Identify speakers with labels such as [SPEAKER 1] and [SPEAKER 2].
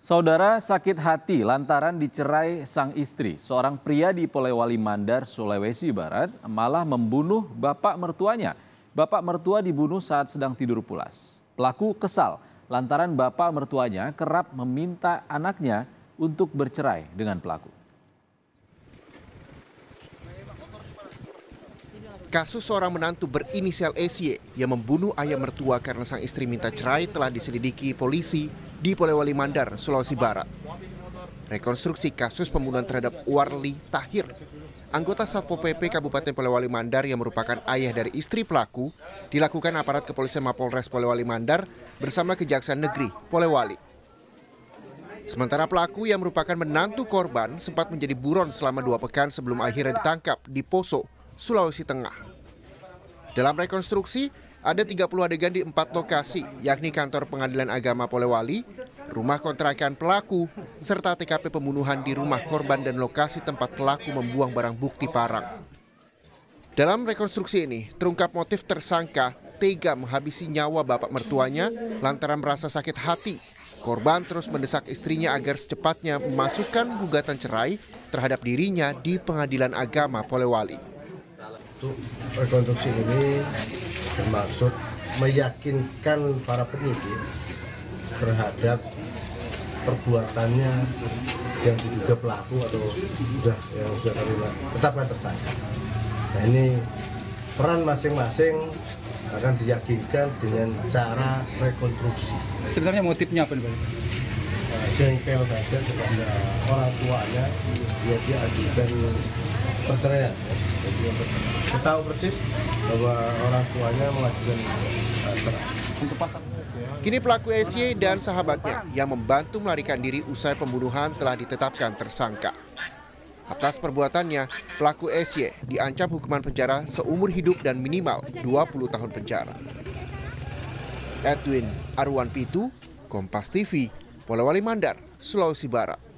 [SPEAKER 1] Saudara sakit hati lantaran dicerai sang istri. Seorang pria di Polewali Mandar, Sulawesi Barat malah membunuh bapak mertuanya. Bapak mertua dibunuh saat sedang tidur pulas. Pelaku kesal lantaran bapak mertuanya kerap meminta anaknya untuk bercerai dengan pelaku.
[SPEAKER 2] Kasus seorang menantu berinisial SY yang membunuh ayah mertua karena sang istri minta cerai telah diselidiki polisi di Polewali Mandar, Sulawesi Barat. Rekonstruksi kasus pembunuhan terhadap Warli Tahir, anggota Satpol PP Kabupaten Polewali Mandar yang merupakan ayah dari istri pelaku, dilakukan aparat kepolisian Mapolres Polewali Mandar bersama Kejaksaan Negeri Polewali. Sementara pelaku yang merupakan menantu korban sempat menjadi buron selama 2 pekan sebelum akhirnya ditangkap di Poso, Sulawesi Tengah. Dalam rekonstruksi, ada 30 adegan di 4 lokasi, yakni kantor Pengadilan Agama Polewali, rumah kontrakan pelaku, serta TKP pembunuhan di rumah korban dan lokasi tempat pelaku membuang barang bukti parang. Dalam rekonstruksi ini, terungkap motif tersangka tega menghabisi nyawa bapak mertuanya lantaran merasa sakit hati. Korban terus mendesak istrinya agar secepatnya memasukkan gugatan cerai terhadap dirinya di Pengadilan Agama Polewali.
[SPEAKER 3] Untuk rekonstruksi ini bermaksud meyakinkan para penyidik terhadap perbuatannya yang diduga pelaku atau sudah kami tetapkan tersangka. Nah, ini peran masing-masing akan diyakinkan dengan cara rekonstruksi.
[SPEAKER 4] Sebenarnya motifnya apa nih, Pak?
[SPEAKER 3] Jengkel saja kepada orang tuanya, dia ajukan perceraian. Kita tahu persis bahwa orang tuanya mengajukan cerai.
[SPEAKER 2] Kini pelaku SY dan sahabatnya yang membantu melarikan diri usai pembunuhan telah ditetapkan tersangka. Atas perbuatannya, pelaku SY diancam hukuman penjara seumur hidup dan minimal 20 tahun penjara. Edwin Arwan Pitu, Kompas TV, Polewali Mandar, Sulawesi Barat.